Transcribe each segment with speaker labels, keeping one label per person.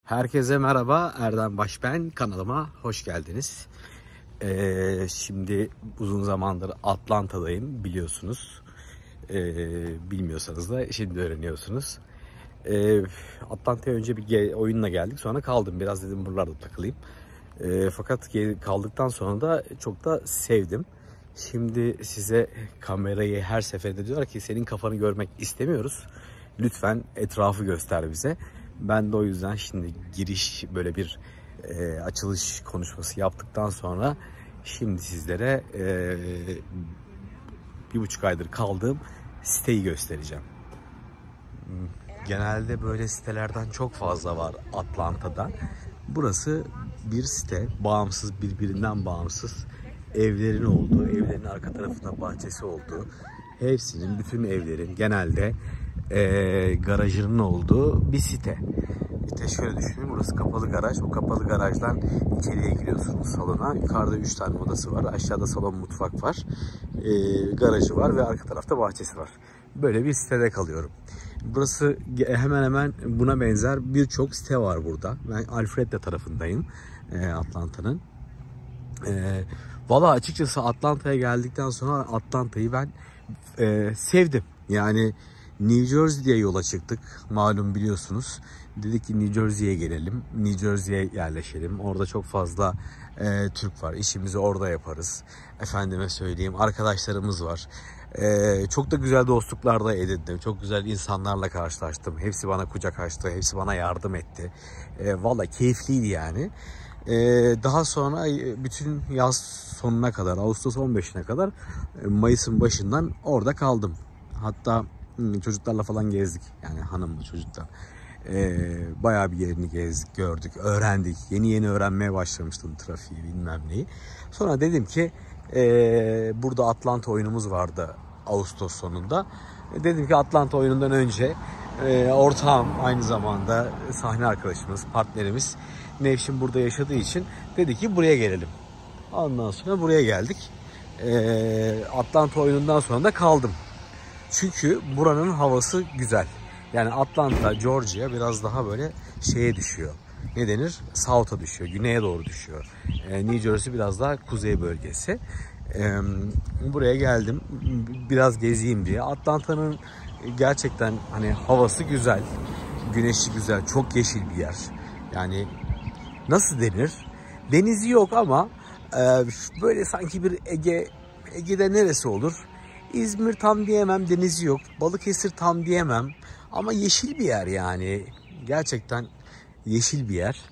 Speaker 1: Herkese merhaba, Erdem Baş ben. Kanalıma hoş geldiniz. Şimdi uzun zamandır Atlanta'dayım biliyorsunuz. Bilmiyorsanız da şimdi öğreniyorsunuz. Atlanta'ya önce bir oyunla geldik, sonra kaldım. Biraz dedim buralarda takılayım. Fakat kaldıktan sonra da çok da sevdim. Şimdi size kamerayı her seferinde diyorlar ki senin kafanı görmek istemiyoruz. Lütfen etrafı göster bize. Ben de o yüzden şimdi giriş böyle bir açılış konuşması yaptıktan sonra şimdi sizlere 1,5 aydır kaldığım siteyi göstereceğim. Genelde böyle sitelerden çok fazla var Atlanta'da. Burası bir site, bağımsız, birbirinden bağımsız evlerin olduğu, evlerin arka tarafında bahçesi olduğu, hepsinin, bütün evlerin genelde garajının olduğu bir site. İşte şöyle düşünün, burası kapalı garaj. O kapalı garajdan içeriye giriyorsunuz salona. Yukarıda 3 tane odası var. Aşağıda salon, mutfak var. Garajı var ve arka tarafta bahçesi var. Böyle bir sitede kalıyorum. Burası hemen hemen buna benzer birçok site var burada. Ben Alfreda tarafındayım Atlanta'nın. Valla açıkçası Atlanta'ya geldikten sonra Atlanta'yı ben sevdim. Yani New Jersey'ye yola çıktık. Malum biliyorsunuz. Dedik ki New Jersey'ye gelelim. New Jersey'ye yerleşelim. Orada çok fazla Türk var. İşimizi orada yaparız. Efendime söyleyeyim, arkadaşlarımız var. Çok da güzel dostluklar da edindim. Çok güzel insanlarla karşılaştım. Hepsi bana kucak açtı. Hepsi bana yardım etti. Valla keyifliydi yani. Daha sonra bütün yaz sonuna kadar, Ağustos 15'ine kadar, Mayıs'ın başından orada kaldım. Hatta çocuklarla falan gezdik. Yani hanımla çocuklar. Bayağı bir yerini gezdik, gördük, öğrendik. Yeni öğrenmeye başlamıştım trafiği, bilmem neyi. Sonra dedim ki burada Atlanta oyunumuz vardı Ağustos sonunda. Dedim ki Atlanta oyunundan önce ortağım, aynı zamanda sahne arkadaşımız, partnerimiz Nevşin burada yaşadığı için dedi ki buraya gelelim. Ondan sonra buraya geldik. Atlanta oyunundan sonra da kaldım. Çünkü buranın havası güzel. Yani Atlanta, Georgia biraz daha böyle şeye düşüyor. Ne denir? South'a düşüyor, güneye doğru düşüyor. New Jersey biraz daha kuzey bölgesi. Buraya geldim, biraz gezeyim diye. Atlanta'nın gerçekten hani havası güzel, güneşi güzel, çok yeşil bir yer. Yani nasıl denir? Denizi yok ama böyle sanki bir Ege'de neresi olur? İzmir tam diyemem, denizi yok. Balıkesir tam diyemem. Ama yeşil bir yer yani. Gerçekten yeşil bir yer.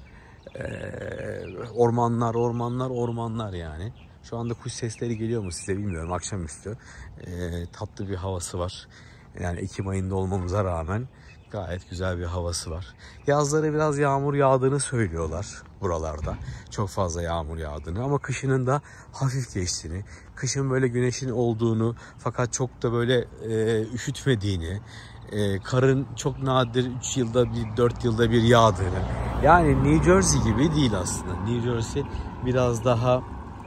Speaker 1: Ormanlar yani. Şu anda kuş sesleri geliyor mu size bilmiyorum, akşamüstü. Tatlı bir havası var. Yani Ekim ayında olmamıza rağmen gayet güzel bir havası var. Yazları biraz yağmur yağdığını söylüyorlar buralarda. Çok fazla yağmur yağdığını, ama kışının da hafif geçtiğini, kışın böyle güneşin olduğunu fakat çok da böyle üşütmediğini, karın çok nadir 3 yılda bir, 4 yılda bir yağdığını. Yani New Jersey gibi değil aslında. New Jersey biraz daha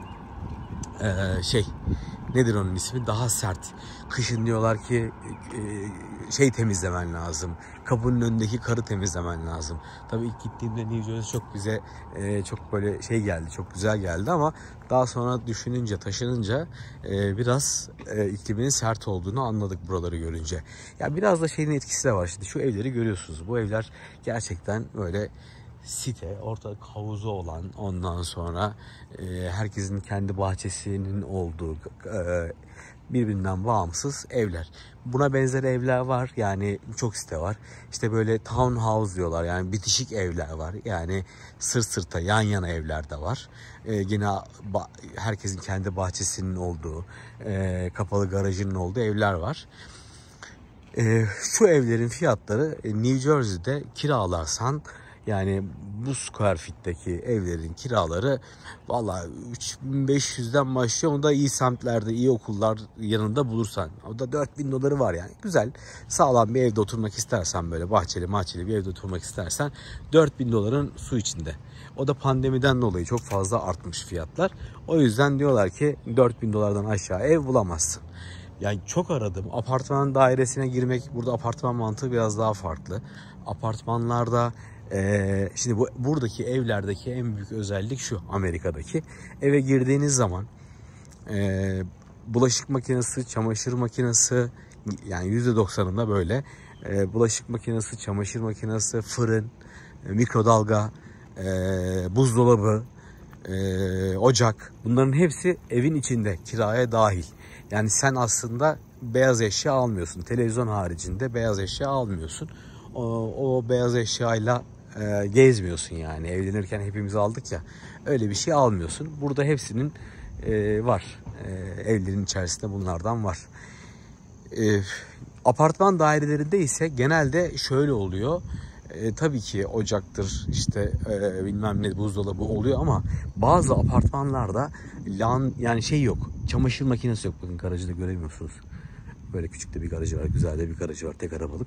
Speaker 1: nedir onun ismi? Daha sert. Kışın diyorlar ki temizlemen lazım. Kapının önündeki karı temizlemen lazım. Tabii ilk gittiğimde New Jersey çok bize çok böyle geldi. Çok güzel geldi, ama daha sonra düşününce, taşınınca biraz ikliminin sert olduğunu anladık buraları görünce. Ya biraz da şeyin etkisi de var. Şimdi şu evleri görüyorsunuz. Bu evler gerçekten böyle site, ortak havuzu olan, ondan sonra herkesin kendi bahçesinin olduğu, birbirinden bağımsız evler. Buna benzer evler var. Yani çok site var. İşte böyle townhouse diyorlar. Yani bitişik evler var. Yani sırt sırta yan yana evler de var. Yine herkesin kendi bahçesinin olduğu, kapalı garajının olduğu evler var. Şu evlerin fiyatları New Jersey'de kiralarsan, yani bu square feet'teki evlerin kiraları valla 3500'den başlıyor. Onu da iyi semtlerde, iyi okullar yanında bulursan. O da $4000 var yani. Güzel, sağlam bir evde oturmak istersen, böyle bahçeli bir evde oturmak istersen $4000'ın su içinde. O da pandemiden dolayı çok fazla artmış fiyatlar. O yüzden diyorlar ki $4000'dan aşağı ev bulamazsın. Yani çok aradım. Apartman dairesine girmek, burada apartman mantığı biraz daha farklı. Apartmanlarda Şimdi buradaki evlerdeki en büyük özellik şu, Amerika'daki. Eve girdiğiniz zaman bulaşık makinesi, çamaşır makinesi, yani %90'ında böyle. Bulaşık makinesi, çamaşır makinesi, fırın, mikrodalga, buzdolabı, ocak, bunların hepsi evin içinde, kiraya dahil. Yani sen aslında beyaz eşya almıyorsun. Televizyon haricinde beyaz eşya almıyorsun. O beyaz eşyayla gezmiyorsun yani. Evlenirken hepimiz aldık ya. Öyle bir şey almıyorsun. Burada hepsinin var. Evlerin içerisinde bunlardan var. Apartman dairelerinde ise genelde şöyle oluyor. Tabii ki ocaktır, işte bilmem ne, buzdolabı oluyor ama bazı apartmanlarda yani şey yok. Çamaşır makinesi yok. Bakın garajı da göremiyorsunuz. Böyle küçük de bir garajı var, güzel de bir garajı var, tek arabalık.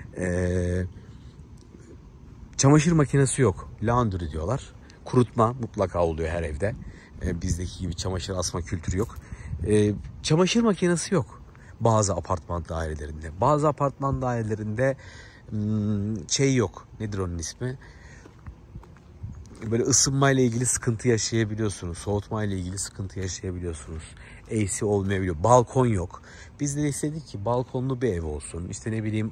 Speaker 1: Çamaşır makinesi yok. Laundry diyorlar. Kurutma mutlaka oluyor her evde. Bizdeki gibi çamaşır asma kültürü yok. Çamaşır makinesi yok bazı apartman dairelerinde. Bazı apartman dairelerinde şey yok. Nedir onun ismi? Böyle ısınmayla ilgili sıkıntı yaşayabiliyorsunuz. Soğutmayla ilgili sıkıntı yaşayabiliyorsunuz. AC olmayabiliyor. Balkon yok. Biz de istedik ki balkonlu bir ev olsun. İşte ne bileyim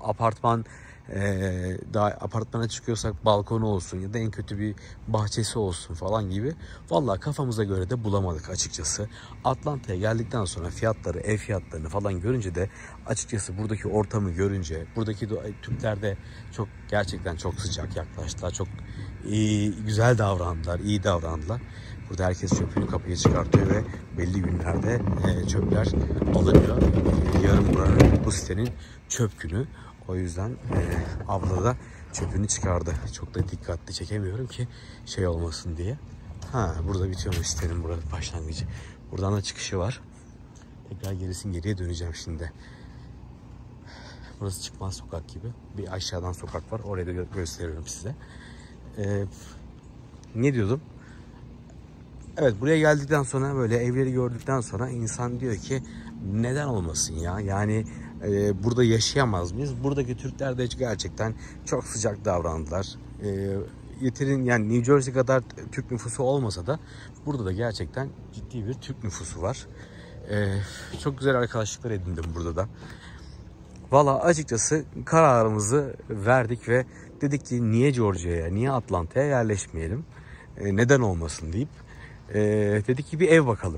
Speaker 1: apartmana çıkıyorsak balkonu olsun ya da en kötü bir bahçesi olsun falan gibi. Vallahi kafamıza göre de bulamadık açıkçası. Atlanta'ya geldikten sonra fiyatları, ev fiyatlarını falan görünce de açıkçası buradaki ortamı görünce, buradaki Türkler de gerçekten çok sıcak yaklaştılar. Çok güzel davrandılar, iyi davrandılar. Burada herkes çöpünü kapıya çıkartıyor ve belli günlerde çöpler alınıyor. Yarın bu sitenin çöp günü. O yüzden abla da çöpünü çıkardı. Çok da dikkatli çekemiyorum ki şey olmasın diye. Burada bitiyor sitenin başlangıcı. Buradan da çıkışı var. Tekrar geriye döneceğim şimdi. Burası çıkmaz sokak gibi. Bir aşağıdan sokak var. Orayı da gösteriyorum size. Ne diyordum? Evet, buraya geldikten sonra, böyle evleri gördükten sonra insan diyor ki neden olmasın ya? Yani burada yaşayamaz mıyız? Buradaki Türkler de gerçekten çok sıcak davrandılar. Yani New Jersey kadar Türk nüfusu olmasa da burada da gerçekten ciddi bir Türk nüfusu var. Çok güzel arkadaşlıklar edindim burada da. Valla açıkçası kararımızı verdik ve dedik ki niye Georgia'ya, niye Atlanta'ya yerleşmeyelim? Neden olmasın deyip dedik ki bir ev bakalım.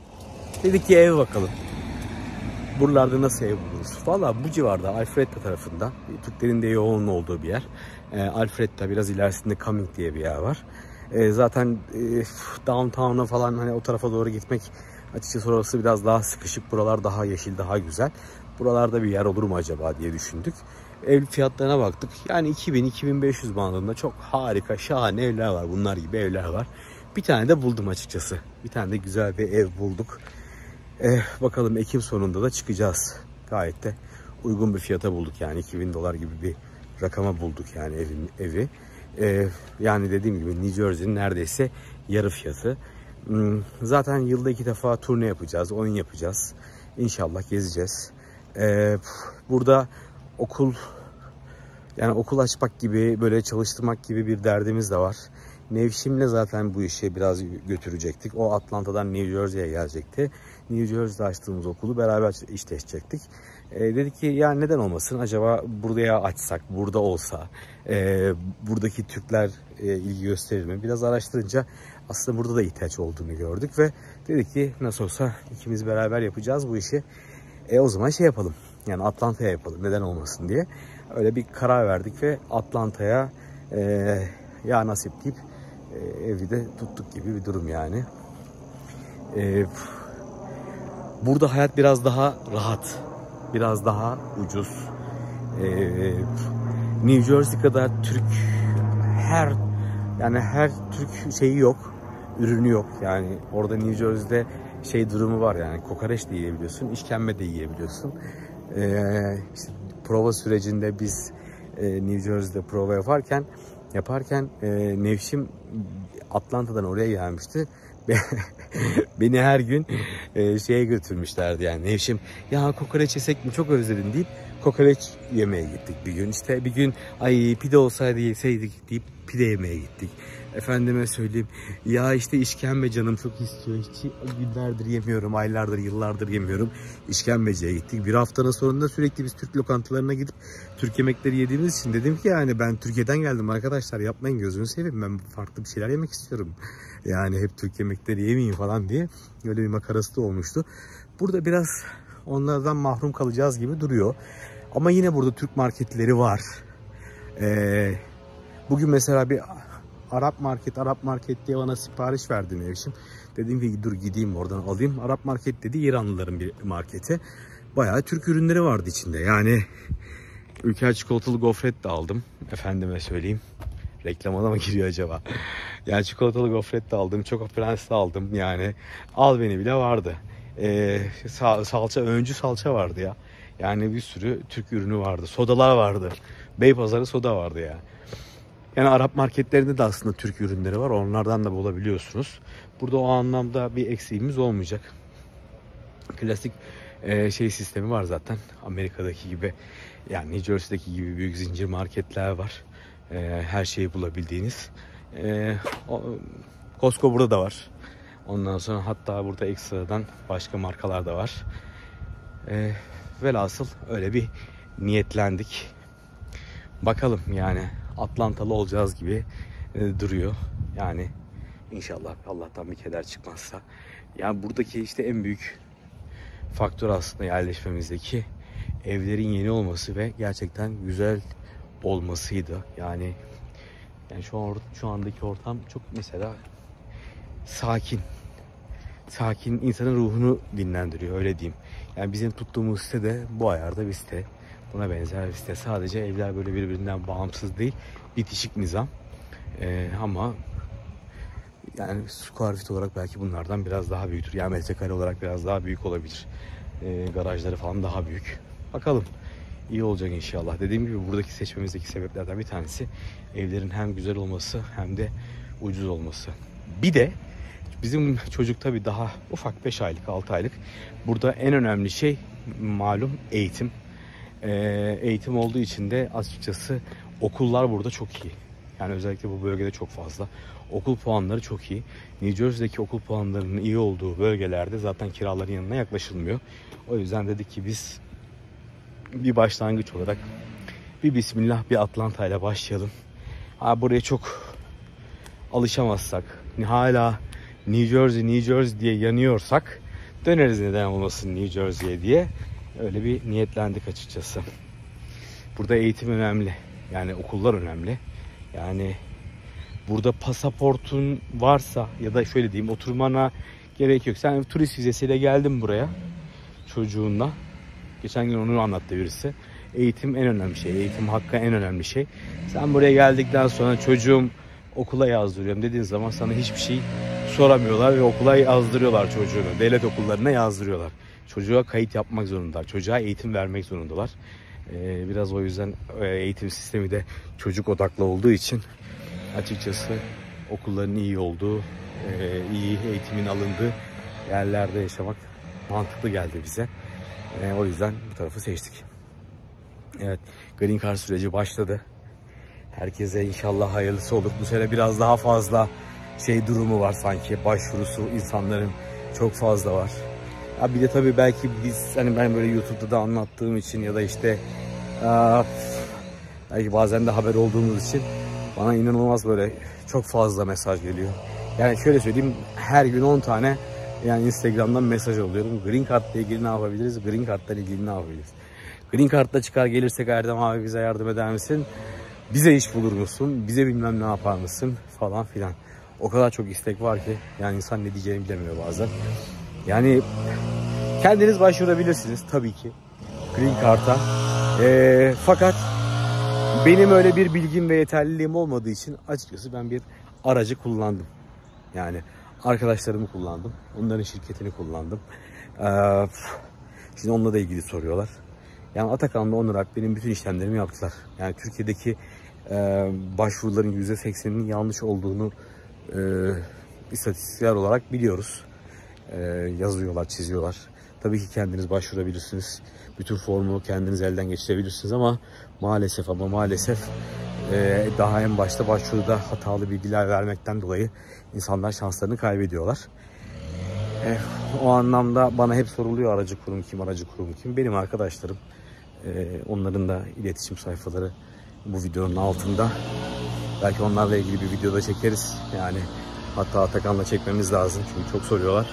Speaker 1: Buralarda nasıl ev buluruz? Valla bu civarda Alpharetta tarafında, Türklerin de yoğun olduğu bir yer. Alpharetta biraz ilerisinde Cumming diye bir yer var. Zaten downtown'a falan hani o tarafa doğru gitmek, açıkçası orası biraz daha sıkışık. Buralar daha yeşil, daha güzel. Buralarda bir yer olur mu acaba diye düşündük. Ev fiyatlarına baktık. Yani 2000-2500 bandında çok harika, şahane evler var. Bunlar gibi evler var. Bir tane de buldum açıkçası. Bir tane de güzel bir ev bulduk. Bakalım Ekim sonunda da çıkacağız. Gayet de uygun bir fiyata bulduk. Yani $2000 gibi bir rakama bulduk yani evi. Yani dediğim gibi New Jersey'nin neredeyse yarı fiyatı. Zaten yılda 2 defa turne yapacağız, oyun yapacağız. İnşallah gezeceğiz. Burada okul açmak gibi, böyle çalıştırmak gibi bir derdimiz de var. Nevşim'le zaten bu işi biraz götürecektik. O Atlanta'dan New Jersey'ye gelecekti. New Jersey'de açtığımız okulu beraber işleşecektik. Dedik ki ya neden olmasın, acaba buraya açsak, burada olsa, buradaki Türkler ilgi gösterir mi? Biraz araştırınca aslında burada da ihtiyaç olduğunu gördük ve dedik ki nasıl olsa ikimiz beraber yapacağız bu işi. O zaman şey yapalım, yani Atlanta'ya yapalım, neden olmasın diye. Öyle bir karar verdik ve Atlanta'ya ya nasip deyip evi de tuttuk gibi bir durum yani. Burada hayat biraz daha rahat, biraz daha ucuz. New Jersey kadar her Türk şeyi yok, ürünü yok. Yani orada New Jersey'de şey durumu var, yani kokoreç de yiyebiliyorsun, işkembe de yiyebiliyorsun. İşte prova sürecinde biz New Jersey'de prova yaparken Nevşim Atlanta'dan oraya gelmişti. Beni her gün şeye götürmüşlerdi yani. Nevşim ya kokoreç yesek mi, çok özledim deyip kokoreç yemeye gittik bir gün. İşte bir gün ay pide olsaydı yeseydik deyip pide yemeye gittik. Efendime söyleyeyim ya işte işkembe canım çok istiyor. Hiç günlerdir yemiyorum, aylardır, yıllardır yemiyorum. İşkembeciye gittik. Bir haftanın sonunda sürekli biz Türk lokantalarına gidip Türk yemekleri yediğimiz için dedim ki yani ben Türkiye'den geldim arkadaşlar, yapmayın gözünü seveyim, ben farklı bir şeyler yemek istiyorum. Yani hep Türk yemekleri yemeyeyim falan diye öyle bir makarası da olmuştu. Burada biraz onlardan mahrum kalacağız gibi duruyor. Ama yine burada Türk marketleri var. Bugün mesela bir Arap market diye bana sipariş verdi Nevşim. Dedim ki dur gideyim oradan alayım. Arap market dedi, İranlıların bir marketi. Bayağı Türk ürünleri vardı içinde. Yani Ülker çikolatalı gofret de aldım. Efendime söyleyeyim. Reklama mı giriyor acaba? Yani çikolatalı gofret de aldım. Choco Prens de aldım. Yani al beni bile vardı. Salça, öncü salça vardı ya. Yani bir sürü Türk ürünü vardı. Sodalar vardı. Beypazarı soda vardı ya. Yani Arap marketlerinde de aslında Türk ürünleri var. Onlardan da bulabiliyorsunuz. Burada o anlamda bir eksiğimiz olmayacak. Klasik sistemi var zaten. Amerika'daki gibi, yani New Jersey'deki gibi büyük zincir marketler var. Her şeyi bulabildiğiniz. Costco burada da var. Ondan sonra hatta burada ekstradan başka markalar da var. Velhasıl öyle bir niyetlendik. Bakalım yani Atlantalı olacağız gibi duruyor. Yani inşallah Allah'tan bir keder çıkmazsa. Yani buradaki işte en büyük faktör aslında yerleşmemizdeki evlerin yeni olması ve gerçekten güzel olmasıydı. Yani şu andaki ortam çok mesela sakin. Sakin, insanın ruhunu dinlendiriyor, öyle diyeyim. Yani bizim tuttuğumuz site de bu ayarda bir site. Buna benzer bir site. Sadece evler böyle birbirinden bağımsız değil. Bitişik nizam. Ama yani square feet olarak belki bunlardan biraz daha büyüktür. Yani metrekare olarak biraz daha büyük olabilir. Garajları falan daha büyük. Bakalım. İyi olacak inşallah. Dediğim gibi buradaki seçmemizdeki sebeplerden bir tanesi evlerin hem güzel olması hem de ucuz olması. Bir de bizim çocuk tabii daha ufak, 5 aylık 6 aylık. Burada en önemli şey malum eğitim. Eğitim olduğu için de açıkçası okullar burada çok iyi. Yani özellikle bu bölgede çok fazla. Okul puanları çok iyi. New Jersey'deki okul puanlarının iyi olduğu bölgelerde zaten kiraların yanına yaklaşılmıyor. O yüzden dedik ki biz bir başlangıç olarak bir bismillah bir Atlanta ile başlayalım. Buraya çok alışamazsak, hala New Jersey diye yanıyorsak döneriz, neden olmasın New Jersey'ye diye. Öyle bir niyetlendik açıkçası. Burada eğitim önemli. Yani okullar önemli. Yani burada pasaportun varsa ya da şöyle diyeyim, oturmana gerek yok. Sen turist vizesiyle geldin buraya çocuğunla. Geçen gün onu anlattı birisi. Eğitim en önemli şey. Eğitim hakkı en önemli şey. Sen buraya geldikten sonra çocuğum okula yazdırıyorum dediğin zaman sana hiçbir şey soramıyorlar ve okula yazdırıyorlar çocuğunu. Devlet okullarına yazdırıyorlar. Çocuğa kayıt yapmak zorundalar. Çocuğa eğitim vermek zorundalar. Biraz o yüzden eğitim sistemi de çocuk odaklı olduğu için açıkçası okulların iyi olduğu, iyi eğitimin alındığı yerlerde yaşamak mantıklı geldi bize. O yüzden bu tarafı seçtik. Evet, Green Card süreci başladı. Herkese inşallah hayırlısı olur. Bu sene biraz daha fazla durumu var sanki. Başvurusu insanların çok fazla var. Ya bir de tabii belki ben böyle YouTube'da da anlattığım için ya da işte belki bazen de haber olduğumuz için bana inanılmaz böyle çok fazla mesaj geliyor. Yani şöyle söyleyeyim, her gün 10 tane yani Instagram'dan mesaj alıyorum. Green Card'la ilgili ne yapabiliriz? Green Card'la ilgili ne yapabiliriz? Green Card'la çıkar gelirsek Erdem abi bize yardım eder misin? Bize iş bulur musun? Bize bilmem ne yapar mısın? Falan filan. O kadar çok istek var ki yani insan ne diyeceğini bilemiyor bazen. Yani kendiniz başvurabilirsiniz tabii ki Green Card'a. Fakat benim öyle bir bilgim ve yeterliliğim olmadığı için açıkçası ben bir aracı kullandım. Yani arkadaşlarımı kullandım. Onların şirketini kullandım. Şimdi onunla da ilgili soruyorlar. Yani Atakan'la Onur Alp benim bütün işlemlerimi yaptılar. Yani Türkiye'deki başvuruların %80'inin yanlış olduğunu istatistikler olarak biliyoruz. Yazıyorlar, çiziyorlar. Tabii ki kendiniz başvurabilirsiniz. Bütün formu kendiniz elden geçirebilirsiniz ama maalesef daha en başta başvuruda hatalı bilgiler vermekten dolayı insanlar şanslarını kaybediyorlar. O anlamda bana hep soruluyor aracı kurum kim? Benim arkadaşlarım. Onların da iletişim sayfaları bu videonun altında. Belki onlarla ilgili bir videoda çekeriz. Yani hatta Atakan'la çekmemiz lazım çünkü çok soruyorlar.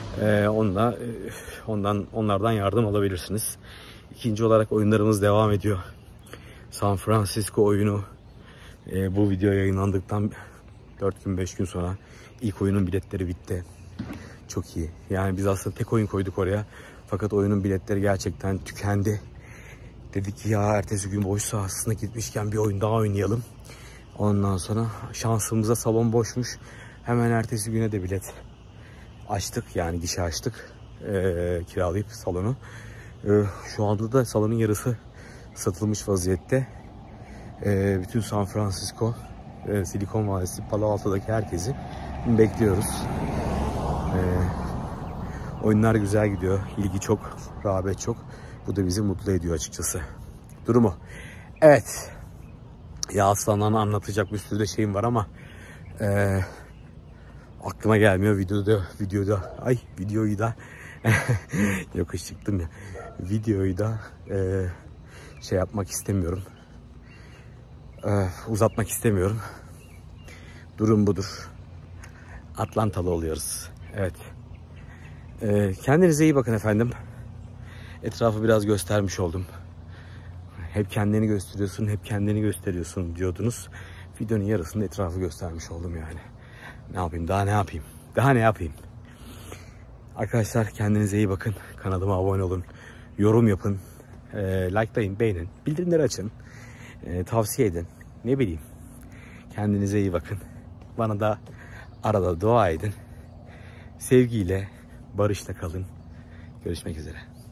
Speaker 1: Onlardan yardım alabilirsiniz. İkinci olarak oyunlarımız devam ediyor. San Francisco oyunu bu video yayınlandıktan 4 gün 5 gün sonra ilk oyunun biletleri bitti. Çok iyi. Yani biz aslında tek oyun koyduk oraya. Fakat oyunun biletleri gerçekten tükendi. Dedik ki ya ertesi gün boş sahasına gitmişken bir oyun daha oynayalım. Ondan sonra şansımıza salon boşmuş. Hemen ertesi güne de bilet açtık, yani gişe açtık kiralayıp salonu. Şu anda da salonun yarısı satılmış vaziyette. Bütün San Francisco, Silikon Vadisi, Palo Alto'daki herkesi bekliyoruz. Oyunlar güzel gidiyor, ilgi çok, rağbet çok. Bu da bizi mutlu ediyor açıkçası. Durumu. Evet. Ya aslanlarını anlatacak bir sürü de şeyim var ama aklıma gelmiyor videoyu da yokuş çıktım ya. Videoyu da şey yapmak istemiyorum. Uzatmak istemiyorum. Durum budur. Atlantalı oluyoruz. Evet. Kendinize iyi bakın efendim. Etrafı biraz göstermiş oldum. Hep kendini gösteriyorsun diyordunuz. Videonun yarısında etrafı göstermiş oldum yani. Ne yapayım? Daha ne yapayım? Arkadaşlar kendinize iyi bakın. Kanalıma abone olun. Yorum yapın. Likelayın, beğenin. Bildirimleri açın. Tavsiye edin. Ne bileyim. Kendinize iyi bakın. Bana da arada dua edin. Sevgiyle, barışla kalın. Görüşmek üzere.